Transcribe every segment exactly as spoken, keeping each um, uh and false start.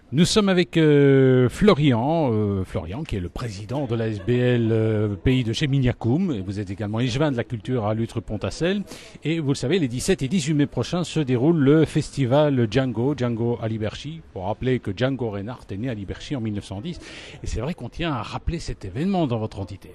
Nous sommes avec euh, Florian, euh, Florian qui est le président de la S B L euh, Pays de Chemignacoum. Et vous êtes également échevin de la culture à Lutre-Pontassel. Et vous le savez, les dix-sept et dix-huit mai prochains se déroule le festival Django, Django à Liberchy. Pour rappeler que Django Reinhardt est né à Liberchy en mille neuf cent dix. Et c'est vrai qu'on tient à rappeler cet événement dans votre entité.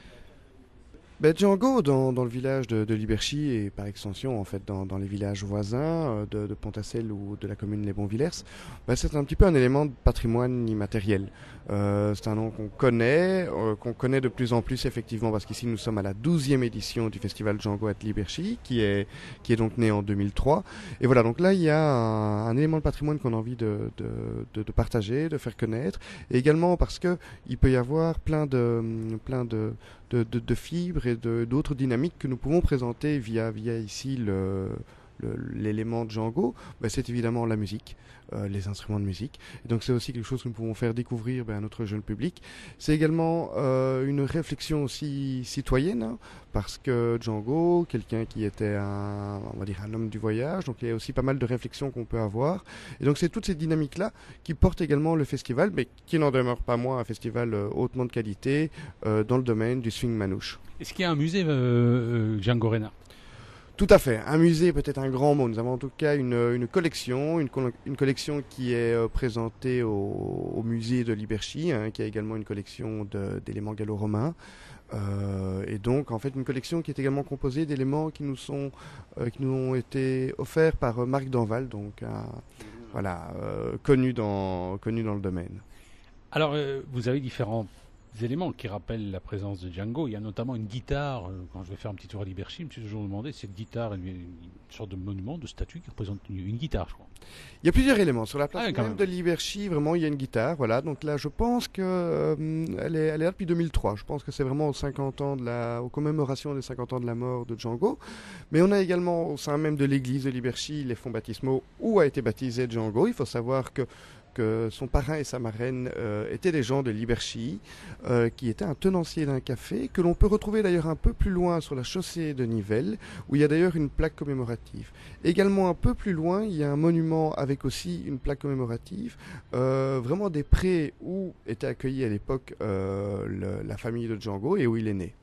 Ben, Django, dans, dans le village de, de Liberchy et par extension en fait dans, dans les villages voisins euh, de, de Pontassel ou de la commune Les Bons-Villers, ben, c'est un petit peu un élément de patrimoine immatériel. Euh, c'est un nom qu'on connaît, euh, qu'on connaît de plus en plus effectivement parce qu'ici nous sommes à la douzième édition du festival Django à Liberchy qui est, qui est donc né en deux mille trois. Et voilà, donc là il y a un, un élément de patrimoine qu'on a envie de, de, de, de partager, de faire connaître, et également parce que il peut y avoir plein de, plein de De, de, de fibres et d'autres dynamiques que nous pouvons présenter via, via ici le, l'élément Django, ben c'est évidemment la musique, euh, les instruments de musique. Et donc c'est aussi quelque chose que nous pouvons faire découvrir ben, à notre jeune public. C'est également euh, une réflexion aussi citoyenne, hein, parce que Django, quelqu'un qui était un, on va dire un homme du voyage, donc il y a aussi pas mal de réflexions qu'on peut avoir. Et donc c'est toutes ces dynamiques-là qui portent également le festival, mais qui n'en demeure pas moins un festival euh, hautement de qualité euh, dans le domaine du swing manouche. Est-ce qu'il y a un musée euh, euh, Django Reinhardt? Tout à fait. Un musée, peut-être un grand mot. Nous avons en tout cas une, une collection, une, une collection qui est euh, présentée au, au musée de Liberchy, hein, qui a également une collection d'éléments gallo-romains. Euh, et donc, en fait, une collection qui est également composée d'éléments qui nous sont, euh, qui nous ont été offerts par euh, Marc Danval, donc un, voilà, euh, connu dans, connu dans le domaine. Alors, euh, vous avez différents éléments qui rappellent la présence de Django. Il y a notamment une guitare. Quand je vais faire un petit tour à Liberchy, je me suis toujours demandé, cette guitare, une, une sorte de monument, de statue qui représente une, une guitare, je crois. Il y a plusieurs éléments. Sur la place ah, même, même de Liberchy, vraiment, il y a une guitare. Voilà. Donc là, je pense que euh, elle, est, elle est là depuis deux mille trois. Je pense que c'est vraiment aux cinquante ans de la, aux commémorations des cinquante ans de la mort de Django. Mais on a également au sein même de l'église de Liberchy les fonds baptismaux où a été baptisé Django. Il faut savoir que que son parrain et sa marraine euh, étaient des gens de Liberchy, euh, qui étaient un tenancier d'un café, que l'on peut retrouver d'ailleurs un peu plus loin sur la chaussée de Nivelles, où il y a d'ailleurs une plaque commémorative. Également un peu plus loin, il y a un monument avec aussi une plaque commémorative, euh, vraiment des prés où était accueillie à l'époque euh, le, la famille de Django et où il est né.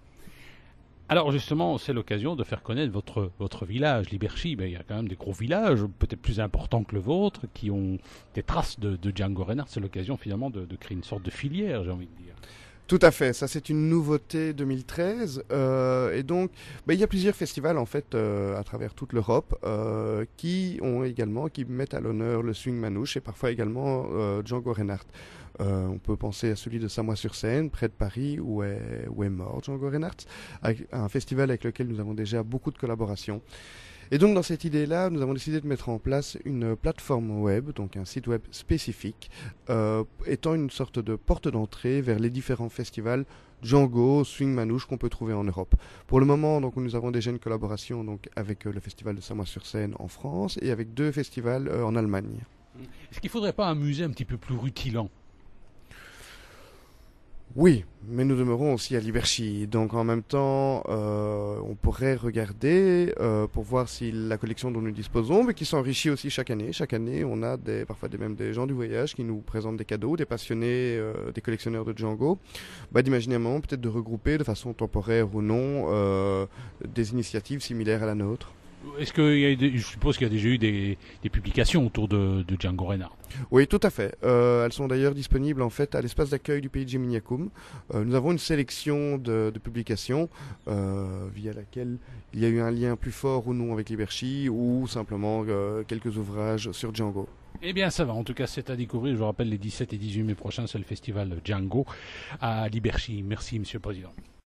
Alors justement, c'est l'occasion de faire connaître votre, votre village, Liberchy. Ben, il y a quand même des gros villages, peut-être plus importants que le vôtre, qui ont des traces de, de Django Reinhardt. C'est l'occasion finalement de, de créer une sorte de filière, j'ai envie de dire. Tout à fait, ça c'est une nouveauté deux mille treize euh, et donc bah, il y a plusieurs festivals en fait euh, à travers toute l'Europe euh, qui ont également qui mettent à l'honneur le swing manouche et parfois également euh, Django Reinhardt. Euh, on peut penser à celui de Samois-sur-Seine, près de Paris, où est, où est mort Django Reinhardt, un festival avec lequel nous avons déjà beaucoup de collaborations. Et donc dans cette idée-là, nous avons décidé de mettre en place une plateforme web, donc un site web spécifique, euh, étant une sorte de porte d'entrée vers les différents festivals Django, swing manouche qu'on peut trouver en Europe. Pour le moment, donc nous avons déjà une collaboration donc avec euh, le festival de Samois-sur-Seine en France et avec deux festivals euh, en Allemagne. Est-ce qu'il ne faudrait pas un musée un petit peu plus rutilant ? Oui, mais nous demeurons aussi à Liberchy. Donc en même temps, euh, on pourrait regarder euh, pour voir si la collection dont nous disposons, mais qui s'enrichit aussi chaque année. Chaque année, on a des, parfois des, même des gens du voyage qui nous présentent des cadeaux, des passionnés, euh, des collectionneurs de Django. Bah, d'imaginer un moment peut-être de regrouper de façon temporaire ou non euh, des initiatives similaires à la nôtre. Est-ce qu'il y a des, je suppose qu'il y a déjà eu des, des publications autour de, de Django Reinhardt. Oui, tout à fait. Euh, elles sont d'ailleurs disponibles en fait à l'espace d'accueil du pays de Chemignacoum. Euh, nous avons une sélection de, de publications euh, via laquelle il y a eu un lien plus fort ou non avec Liberchy ou simplement euh, quelques ouvrages sur Django. Eh bien, ça va. En tout cas, c'est à découvrir. Je vous rappelle, les dix-sept et dix-huit mai prochains, c'est le festival Django à Liberchy. Merci, Monsieur le Président.